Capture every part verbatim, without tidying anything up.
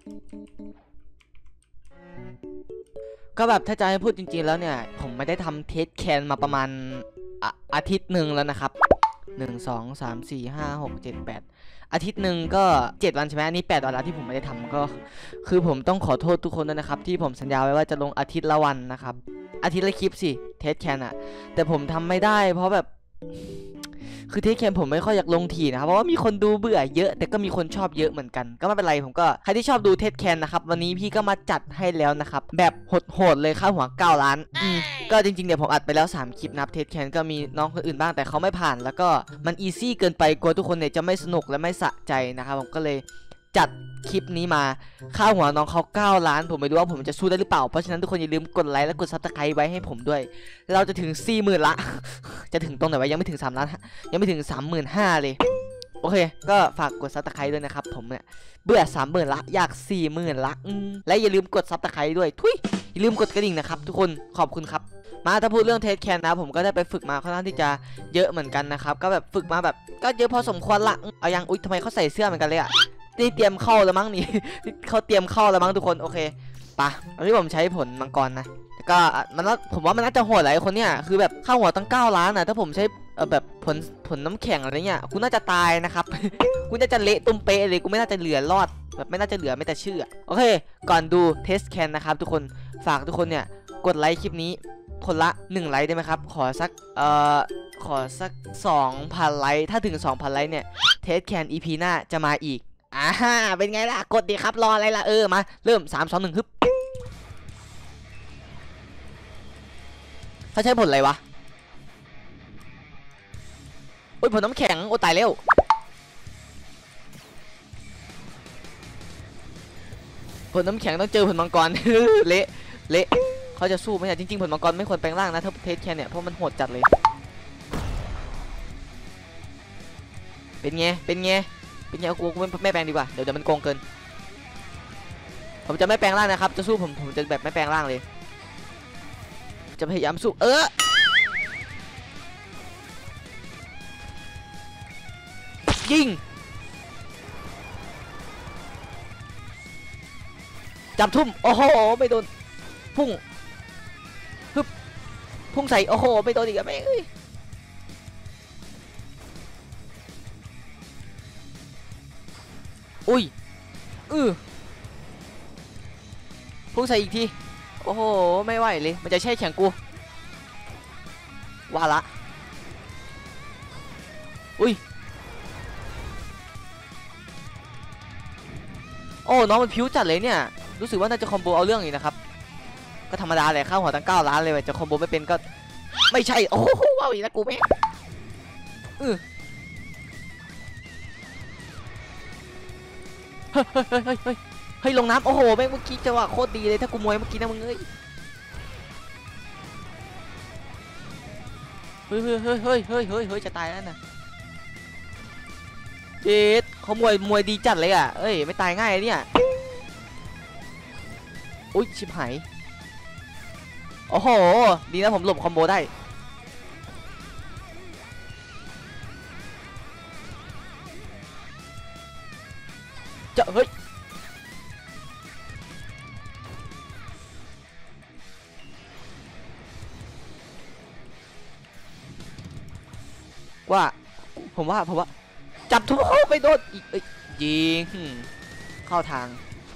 ก็แบบถ้าจะให้พูดจริงๆแล้วเนี่ยผมไม่ได้ทำเทสแคนมาประมาณอาอาทิตย์หนึ่งแล้วนะครับหนึ่งสองสามสี่ห้าหกเจ็ดแปดอาทิตย์หนึ่งก็เจ็ดวันใช่ไหมอันนี้แปดวันแล้วที่ผมไม่ได้ทำก็คือผมต้องขอโทษทุกคนด้วยนะครับที่ผมสัญญาไว้ว่าจะลงอาทิตย์ละวันนะครับอาทิตย์ละคลิปสิเทสแคนอะแต่ผมทำไม่ได้เพราะแบบคือเทสแคนผมไม่ค่อยอยากลงทีนะครับเพราะว่ามีคนดูเบื่อเยอะแต่ก็มีคนชอบเยอะเหมือนกันก็ไม่เป็นไรผมก็ใครที่ชอบดูเทสแคนนะครับวันนี้พี่ก็มาจัดให้แล้วนะครับแบบโหดๆเลยค่าหัวเก้าล้านอืมก็จริงๆเดี๋ยวผมอัดไปแล้วสามคลิปนับเทสแคนก็มีน้องคนอื่นบ้างแต่เขาไม่ผ่านแล้วก็มันอีซี่เกินไปกลัวทุกคนเนี่ยจะไม่สนุกและไม่สะใจนะครับผมก็เลยจัดคลิปนี้มาค่าหัวน้องเขาเก้าล้านผมไม่รู้ว่าผมจะสู้ได้หรือเปล่าเพราะฉะนั้นทุกคนอย่าลืมกดไลค์และกดซับสไครต์ไว้ให้ผมด้วยเราจะถึง สี่หมื่น ละจะถึงตรงไหนวะยังไม่ถึงสามล้านยังไม่ถึง สามหมื่นห้าพัน เลยโอเคก็ฝากกดซับสไครต์ด้วยนะครับผมเนี่ยเบื่อ สามหมื่น ละอยาก สี่หมื่น ละและอย่าลืมกดซับสไครต์ด้วยทุยอย่าลืมกดกระดิ่งนะครับทุกคนขอบคุณครับมาถ้าพูดเรื่องเทสแคนนะผมก็ได้ไปฝึกมาค่อนข้างที่จะเยอะเหมือนกันนะครับก็แบบฝึกมาแบบก็เยอะพอสมควรละเอายังอุ๊ยทำไมเขาใส่เสื้อเหมือนกันเลยอะนี่เตรียมเข้าแล้วมั้งนี่เขาเตรียมเข้าแล้วมั้งทุกคนโอเคปะอันนี้ผมใช้ผลมังกรนะแต่ก็มันผมว่ามันน่าจะโหดหลายคนเนี่ยคือแบบค่าหัวตั้งเก้าล้านนะถ้าผมใช้แบบผลผลน้ำแข็งอะไรเงี้ยคุณน่าจะตายนะครับ คุณน่าจะเละตุ้มเป๊ะเลยกูไม่น่าจะเหลือรอดแบบไม่น่าจะเหลือไม่แต่ชื่อโอเคก่อนดูเทสแคนนะครับทุกคนฝากทุกคนเนี่ยกดไลค์คลิปนี้คนละหนึ่งไลค์ได้ไหมครับขอสักเอ่อขอสัก สองพัน ไลค์ถ้าถึง สองพัน ไลค์เนี่ยเทสแคน อี พี หน้าจะมาอีกอ่าเป็นไงล่ะกดดีครับรออะไรล่ะเออมาเริ่มสาม สอง หนึ่งฮึบเขาใช้ผลอะไรวะโอ้ยผลน้ำแข็งโอ้ตายแล้วผลน้ำแข็งต้องเจอผลมังกร เละเละเขาจะสู้ไหมจริงๆผลมังกรไม่ควรแปลงร่างนะถ้าเทสแคนเนี่ยเพราะมันโหดจัดเลยเป็นไงเป็นไงเป็นไงกูกูไม่แปลงดีกว่าเดี๋ยวเดี๋ยวมันโกงเกินผมจะไม่แปลงร่างนะครับจะสู้ผมผมจะแบบไม่แปลงร่างเลยจะพยายามสู้เออยิงจับทุ่มโอ้โหไม่โดนพุ่งฮึบพุ่งใส่โอ้โหไม่โดนอีกอะแม่เอ้ยอุ้ยอือพุ่งใส่อีกทีโอ้โหไม่ไหวเลยมันจะแช่แข็งกูว่าละอุ้ยโอ้น้องมันพิ้วจัดเลยเนี่ยรู้สึกว่าน่าจะคอมโบเอาเรื่องอยู่นะครับก็ธรรมดาเลยข้าวหัวตั้งเก้าล้านเลยจะคอมโบไม่เป็นก็ไม่ใช่โอ้โหว้าวอีกแล้วกูแม่เออเฮ้ยเฮ้ยเฮ้ยเฮ้ยเฮ้ยลงน้ำโอ้โหแม่งเมื่อกี้จังหวะโคตรดีเลยถ้ากูมวยเมื่อกี้นะมึงเอ้ยเฮ้ยเฮ้ยเฮ้ยเฮ้ยเฮ้ยเฮ้ยเฮ้ยจะตายแล้วนะเจ็ดเขามวยมวยดีจัดเลยอ่ะเอ้ยไม่ตายง่ายเนี่ยอุ้ยชิบหายโอ้โหดีนะผมหลบคอมโบได้จะเฮ้ยว่าผมว่าผมว่าจับทุกเข้าไปโดนอีกเอ้ยยิงเข้าทาง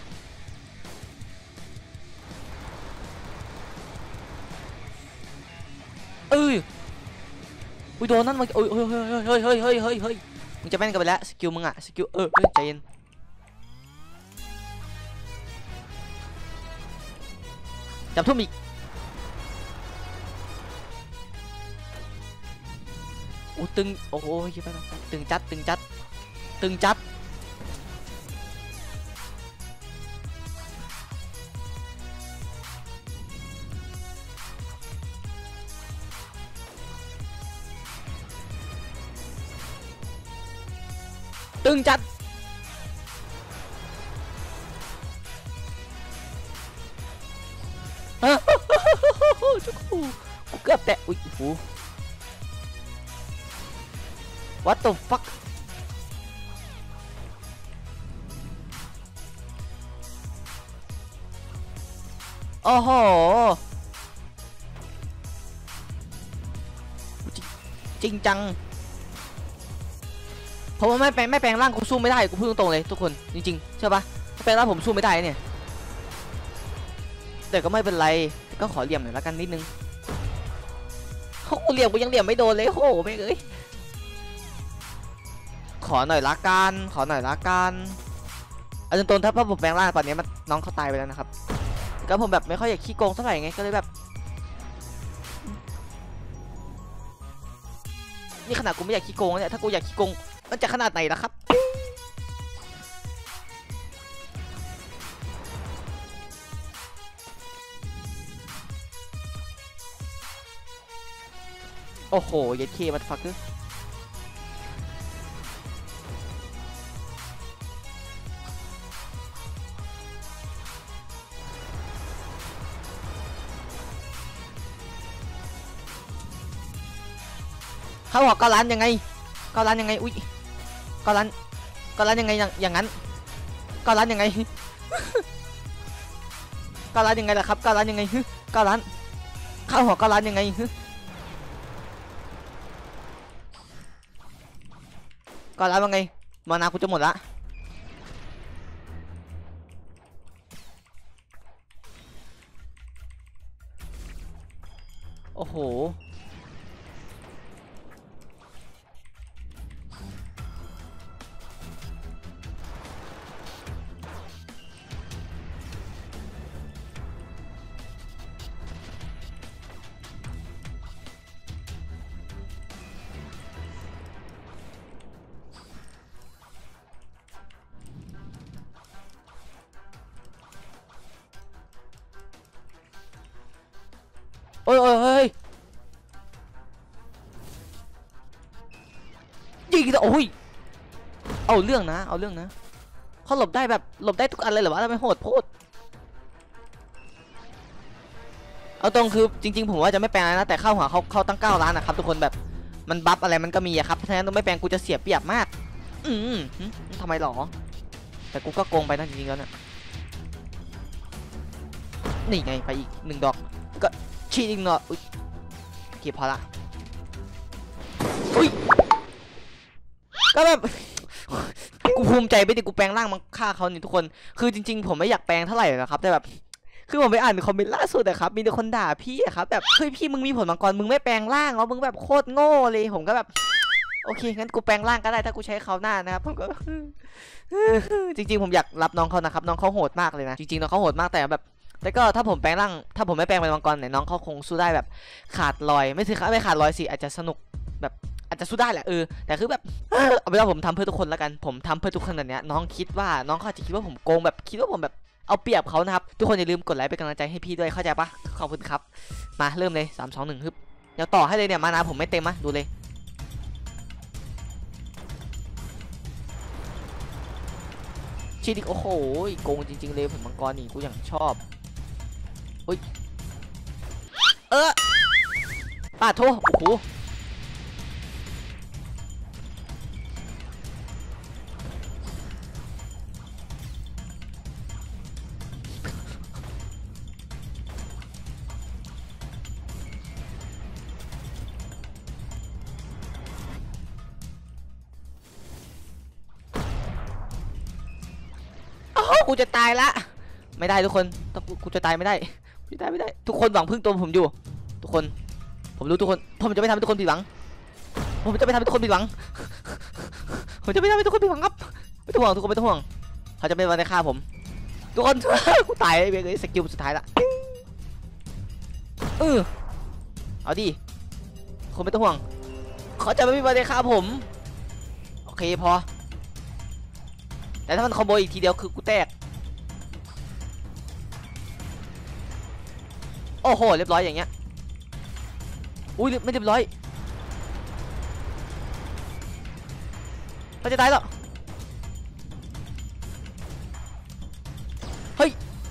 เอออุ้ยโดนนั่นมาเฮ้ยเฮ้ยเฮ้ยเฮ้ยเฮ้ยเฮ้ยเฮ้ยเฮ้ยมึงจะแม่นกันไปแล้วสกิลมึงอะสกิลเออใจเย็นจับทุ่มอีกโอ้ตึงโอ้โหเยอะไปแล้วตึงจัดตึงจัดตึงจัดตึงจัดกูเกือบแตะอุ้ยโอ้โห What the fuck โอ้โหจริงจังเพราะว่าไม่แปลงไม่แปลงร่างกูสู้ไม่ได้กูพูดตรงๆเลยทุกคนจริงๆใช่ปะถ้าแปลงร่างผมสู้ไม่ได้เนี่ยแต่ก็ไม่เป็นไรก็ขอเหลี่ยมหน่อยละกันนิดนึงโอ้เหลี่ยมกูยังเหลี่ยมไม่โดนเลยโอ้ไม่เอ้ยขอหน่อยละกันขอหน่อยละกันเอาจนตนถ้าผมแปลงร่างตอนนี้มันน้องเขาตายไปแล้วนะครับก็ผมแบบไม่ค่อยอยากขี้โกงเท่าไหร่ไงก็เลยแบบนี่ขนาดกูไม่อยากขี้โกงเนี่ยถ้ากูอยากขี้โกงมันจะขนาดไหนล่ะครับโอ้โหเย็ดเคมันฟักคือเขาบอกเก้าล้านยังไงเก้าล้านยังไงอุ้ยเก้าล้านเก้าล้านยังไงอย่างอย่างนั้นเก้าล้านยังไงเก้าล้านยังไงล่ะครับเก้าล้านยังไงเก้าล้านข้าวหัวเก้าล้านยังไงเก้าล้านว่าไงมานากูจะหมดละโอ้โหโอ้ยโอ้ยเฮ้ยยิงโอ้ยเอาเรื่องนะเอาเรื่องนะเขาหลบได้แบบหลบได้ทุกอันเลยเหรอวะทำไมโหดโพดเอาตรงคือจริงๆผมว่าจะไม่แปลงนะแต่ข้าวหัวเขาเขาตั้งเก้าล้านนะครับทุกคนแบบมันบัฟอะไรมันก็มีอะครับเพราะฉะนั้นต้องไม่แปลงกูจะเสียเปรียบมากอืมทำไมหรอแต่กูก็โกงไปนะจริงๆแล้วเนี่ยนี่ไงไปอีกหนึ่งดอกก็ชีดิงเนาะอุ้ยเก็บพอละอุ้ยก็แบบกูภูมิใจไปดิกูแปลงร่างมาฆ่าเขานี่ทุกคนคือจริงๆผมไม่อยากแปลงเท่าไหร่นะครับแต่แบบคือผมไปอ่านคอมเมนต์ล่าสุดอะครับมีแต่คนด่าพี่อะครับแบบเฮ้ยพี่มึงมีผลมังกรมึงไม่แปลงร่างเหรอมึงแบบโคตรโง่เลยผมก็แบบโอเคงั้นกูแปลงร่างก็ได้ถ้ากูใช้เขาหน้านะครับผมก็จริงๆผมอยากรับน้องเขานะครับน้องเขาโหดมากเลยนะจริงๆน้องเขาโหดมากแต่แบบแต่ก็ถ้าผมแปลงร่างถ้าผมไม่แปลงเป็นมังกรเนี่ยน้องเขาคงสู้ได้แบบขาดลอยไม่สิไม่ขาดลอยสิอาจจะสนุกแบบอาจจะสู้ได้แหละเออแต่คือแบบเอาเป็นว่าผมทำเพื่อทุกคนแล้วกันผมทำเพื่อทุกคนแบบนี้น้องคิดว่าน้องเขาอาจจะคิดว่าผมโกงแบบคิดว่าผมแบบเอาเปรียบเขานะครับทุกคนอย่าลืมกดไลค์เป็นกำลังใจให้พี่ด้วยเข้าใจปะขอบคุณครับมาเริ่มเลยสามสองหนึ่งฮึบเดี๋ยวต่อให้เลยเนี่ยมานาผมไม่เต็มมะดูเลยชีดิกโอ้โหโกงจริงๆเลยผมมังกรนี่กูอย่างชอบอุ้ยเออป้าโทษโอ้โหกูจะตายละไม่ได้ทุกคนต้องกูจะตายไม่ได้กูจะตายไม่ได้ทุกคนหวังพึ่งตัวผมอยู่ทุกคนผมรู้ทุกคนผมจะไม่ทำให้ทุกคนผิดหวังผมจะไม่ทำให้ทุกคนผิดหวังผมจะไม่ทำให้ทุกคนผิดหวังครับไม่ต้องห่วงทุกคนไม่ต้องห่วงเขาจะไม่มาในฆ่าผมทุกคนกูตายเลยเลยสกิลสุดท้ายละเออเอาดิคนไม่ต้องห่วงเขาจะไม่มาในฆ่าผมโอเคพอแต่ถ้ามันคอมโบอีกทีเดียวคือกูแตกโอ้โหเรียบร้อยอย่างเงี้ยอุ้ยไม่เรียบร้อยมันจะตายแล้วเฮ้ย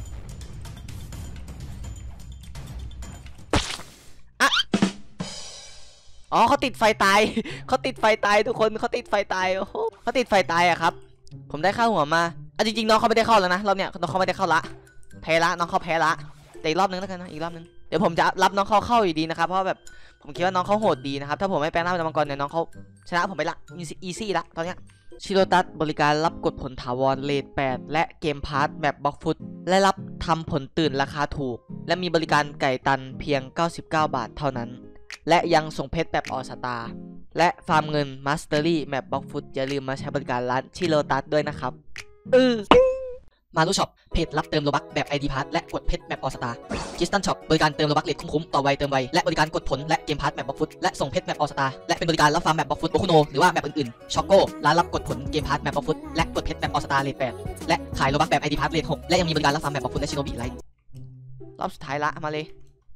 อะอ๋อเขาติดไฟตายเขาติดไฟตายทุกคนเขาติดไฟตายโอ้โหเขาติดไฟตายอะครับผมได้เข้าหัวมาอ่ะจริงๆน้องเขาไม่ได้เข้าแล้วนะเราเนี่ยน้องเขาไม่ได้เข้าละแพ้ละน้องเขาแพ้ละแต่อีกรอบนึงแล้วกันนะอีกรอบนึงเดี๋ยวผมจะรับน้องเขาเข้าอยู่ดีนะครับเพราะแบบผมคิดว่าน้องเขาโหดดีนะครับถ้าผมไม่แปลงร่างเป็นมังกรเนี่ยน้องเขาชนะผมไปละอีซี่ละตอนเนี้ยชิโรตัสบริการรับกดผลถาวรเลทแปดและเกมพาร์ทแบบบล็อกฟุตและรับทำผลตื่นราคาถูกและมีบริการไก่ตันเพียงเก้าสิบเก้าบาทเท่านั้นและยังส่งเพชรแบบออสตาและฟาร์มเงินมาสเตอรี่แมปบล็อกฟุตอย่าลืมมาใช้บริการร้านชิโรตัสด้วยนะครับเออมารูช็อปเพจรับเติมโลบัคแบบ ไอ ดี พาร์ทและกดเพชรแมปออสตาจิสตันช็อปบริการเติมโลบัคเลทคุ้มๆต่อไวเติมไวและบริการกดผลและเกมพาร์ทแมปบล็อกฟุตและส่งเพชรแมปออสตาและเป็นบริการรับฟาร์มแมปบล็อกฟุตโอคุโนหรือว่าแมปอื่นๆช็อกโก้ร้านรับกดผลเกมพาร์ทแมปบล็อกฟุตและกดเพชรแมปออสตาเลทแปดและขายโลบัคแบบ ไอ ดี พาร์ทเลทหกและยังมีบริการรับฟาร์มแมปบล็อกฟุตและชิโนบิไลท์รอบสุดท้ายละมาเลย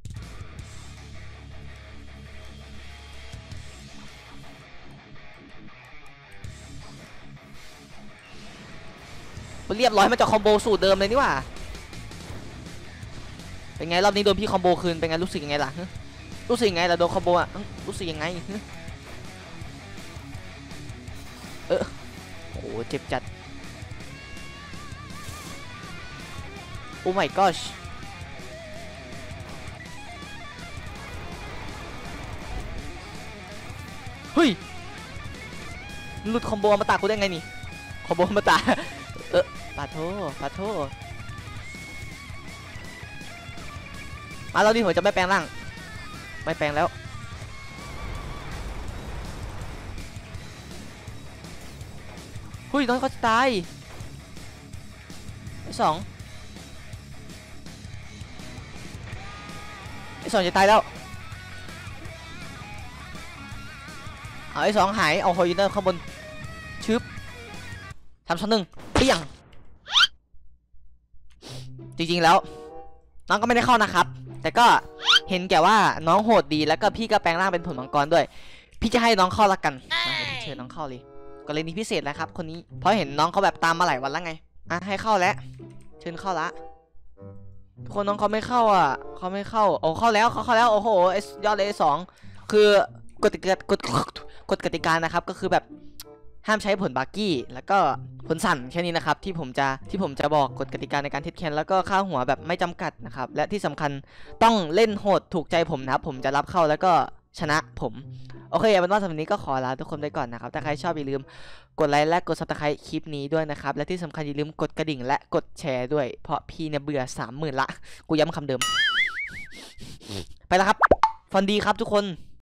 เรียบร้อยมาจากคอมโบสูตรเดิมเลยนี่ว่าเป็นไงรอบนี้โดนพี่คอมโบคืนเป็นไงรู้สึกยังไงล่ะรู้สึกยังไงล่ะโดนคอมโบอ่ะรู้สึกยังไงเออโอ้เจ็บจัดโอ้ my gosh เฮ้ยหลุดคอมโบมาตากูได้ไงนี่คอมโบมาตาเออปาโทปาโทมาเราดิผมจะไม่แปลงร่างไม่แปลงแล้วหุ้ยน้องเขาจะตายไอ้สองไอ้สองจะตายแล้วเอาไอ้สองหายเอาฮอยเนอร์ข้างบนชึบทำชั้นหนึ่งเปี้ยงจริงๆแล้วน้องก็ไม่ได้เข้านะครับแต่ก็เห็นแก่ว่าน้องโหดดีแล้วก็พี่ก็แปลงร่างเป็นผลมังกรด้วยพี่จะให้น้องเข้าละกันเชิญน้องเข้าเลยกรณีพิเศษแล้วครับคนนี้เพราะเห็นน้องเขาแบบตามมาหลายวันแล้วไงอ่ะให้เข้าแล้วเชิญเข้าละทุกคนน้องเขาไม่เข้าอ่ะเขาไม่เข้าโอ้เข้าแล้วเขาเข้าแล้วโอ้โหยอดเลยสองคือกฎกติกากฎกฎกติกานะครับก็คือแบบห้ามใช้ผลบาร์กี้แล้วก็ผลสั่นแค่นี้นะครับที่ผมจะที่ผมจะบอกกฎกติกาในการเทสแคนแล้วก็ค่าหัวแบบไม่จำกัดนะครับและที่สำคัญต้องเล่นโหดถูกใจผมนะครับผมจะรับเข้าแล้วก็ชนะผมโอเคเอาเป็นว่าสำหรับวันนี้ก็ขอลาทุกคนไปก่อนนะครับถ้าใครชอบอย่าลืมกดไลค์และกดซับสไครต์คลิปนี้ด้วยนะครับและที่สำคัญอย่าลืมกดกระดิ่งและกดแชร์ด้วยเพราะพี่เนี่ยเบื่อสามหมื่นละกูย้ำคำเดิมไปแล้วครับฟันดีครับทุกคน